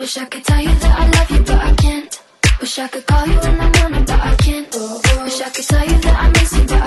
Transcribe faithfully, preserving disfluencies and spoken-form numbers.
Wish I could tell you that I love you, but I can't. Wish I could call you when I wanna, but I can't. Wish I could tell you that I miss you, but